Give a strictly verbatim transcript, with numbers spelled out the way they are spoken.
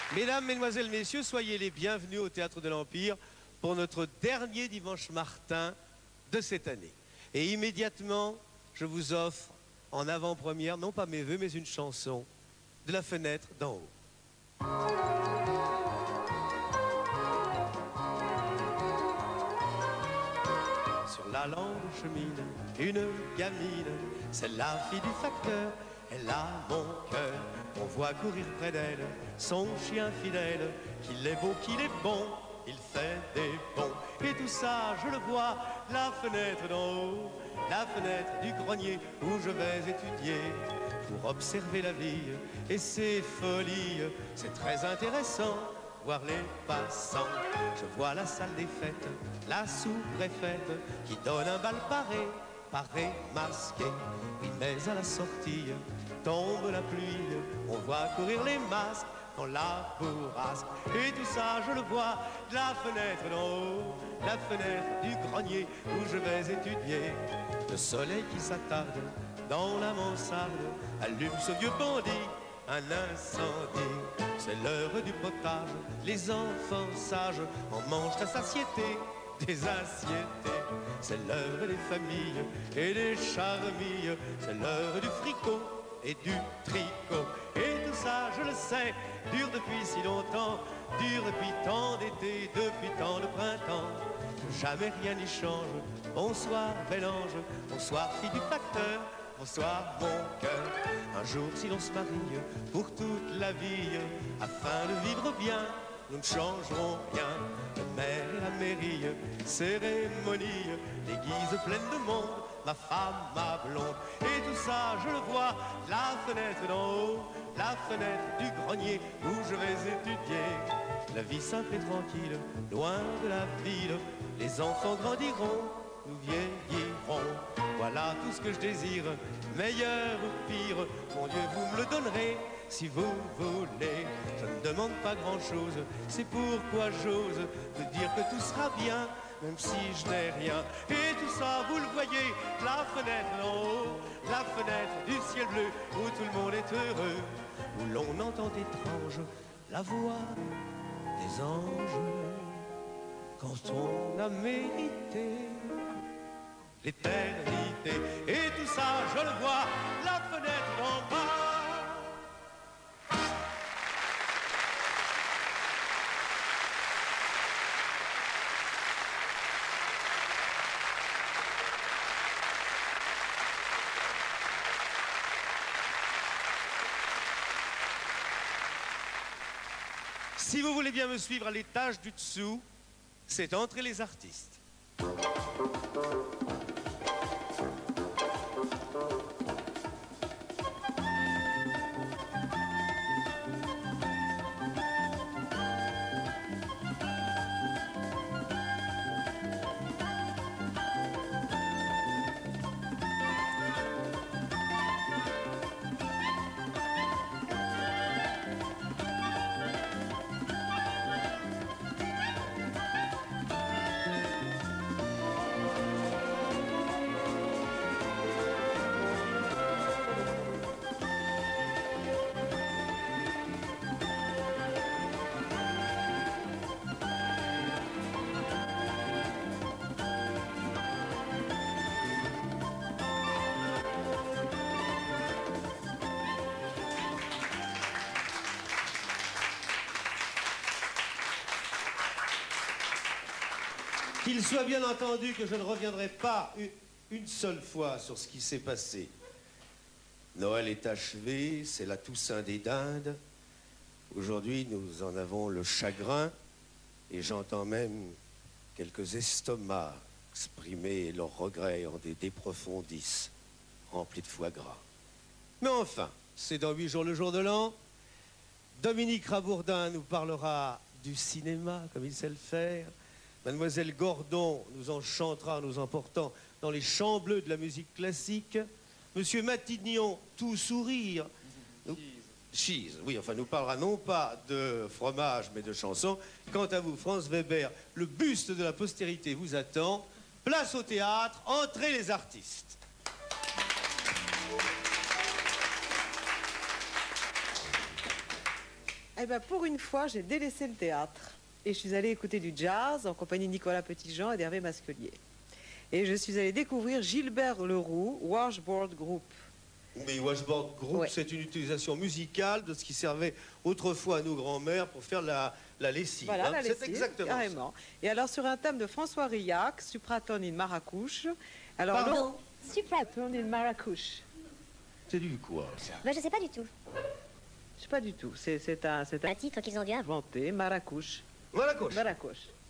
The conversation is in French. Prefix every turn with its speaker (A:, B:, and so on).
A: Mesdames, Mesdemoiselles, Messieurs, soyez les bienvenus au Théâtre de l'Empire pour notre dernier dimanche Martin de cette année. Et immédiatement, je vous offre en avant-première, non pas mes vœux, mais une chanson de La Fenêtre d'en haut. Sur la lande chemine une gamine, c'est la fille du facteur, elle a mon cœur. On voit courir près d'elle son chien fidèle, qu'il est beau, qu'il est bon, il fait des bons. Et tout ça, je le vois, la fenêtre d'en haut, la fenêtre du grenier où je vais étudier pour observer la vie et ses folies. C'est très intéressant, voir les passants. Je vois la salle des fêtes, la sous-préfète qui donne un bal paré, paré masqué. Oui, mais à la sortie, tombe la pluie, on voit courir les masques dans la bourrasque. Et tout ça, je le vois de la fenêtre d'en haut, la fenêtre du grenier où je vais étudier. Le soleil qui s'attarde dans la mansarde allume ce vieux bandit, un incendie. C'est l'heure du potage, les enfants sages en mangent à satiété des assiettes. C'est l'heure des familles et des charmilles, c'est l'heure du fricot et du tricot. Et tout ça, je le sais, dure depuis si longtemps, dure depuis tant d'été, depuis tant de printemps. Jamais rien n'y change. Bonsoir, bel ange, bonsoir, fille du facteur, bonsoir, mon cœur. Un jour, si l'on se marie pour toute la vie, afin de vivre bien, nous ne changerons rien. Le maire et la mairie, cérémonie, l'église pleine de monde, ma femme, ma blonde. Et tout ça, je le vois, la fenêtre d'en haut, la fenêtre du grenier où je vais étudier. La vie simple et tranquille, loin de la ville, les enfants grandiront, nous vieillirons. Voilà tout ce que je désire, meilleur ou pire, mon Dieu, vous me le donnerez si vous voulez. Je ne demande pas grand-chose, c'est pourquoi j'ose vous dire que tout sera bien, même si je n'ai rien. Et tout ça, vous le voyez, la fenêtre d'en haut, la fenêtre du ciel bleu, où tout le monde est heureux, où l'on entend étrange la voix des anges. Quand on a mérité l'éternité. Et tout ça, je le vois, la fenêtre d'en bas. Si vous voulez bien me suivre à l'étage du dessous, c'est Entrer les artistes. Qu'il soit bien entendu que je ne reviendrai pas une, une seule fois sur ce qui s'est passé. Noël est achevé, c'est la Toussaint des Dindes. Aujourd'hui, nous en avons le chagrin et j'entends même quelques estomacs exprimer leurs regrets en des déprofondis remplis de foie gras. Mais enfin, c'est dans huit jours le jour de l'an. Dominique Rabourdin nous parlera du cinéma, comme il sait le faire. Mademoiselle Gordon nous en chantera en nous emportant dans les champs bleus de la musique classique. Monsieur Matignon, tout sourire, nous... cheese, oui, enfin, nous parlera non pas de fromage, mais de chansons. Quant à vous, Franz Weber, le buste de la postérité vous attend. Place au théâtre, entrez les artistes.
B: Eh ben, pour une fois, j'ai délaissé le théâtre et je suis allée écouter du jazz en compagnie de Nicolas Petitjean et d'Hervé Masquelier. Et je suis allée découvrir Gilbert Leroux, Washboard Group.
A: Mais Washboard Group,
B: Ouais.
A: c'est une utilisation musicale de ce qui servait autrefois à nos grands-mères pour faire la, la lessive.
B: Voilà,
A: hein.
B: la
A: C'est
B: lessive,
A: exactement
B: carrément. Et alors, sur un thème de François Riac, Supratone in Maracouche. Alors,
A: Pardon
B: Supratone in Maracouche.
A: ça. C'est du quoi, ça?
C: Bah, je sais pas du tout.
B: Je sais pas du tout. C'est c'est un, c'est un
C: Un titre qu'ils ont dû avoir.
B: inventé, Maracouche.
A: Voilà, coach.
B: Maracouche.